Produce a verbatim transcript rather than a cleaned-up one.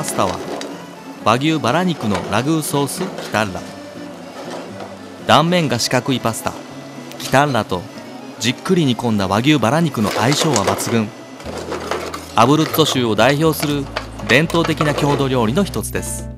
パスタは和牛バラ肉のラグーソースキタッラ。断面が四角いパスタキタッラとじっくり煮込んだ和牛バラ肉の相性は抜群。アブルッツォ州を代表する伝統的な郷土料理の一つです。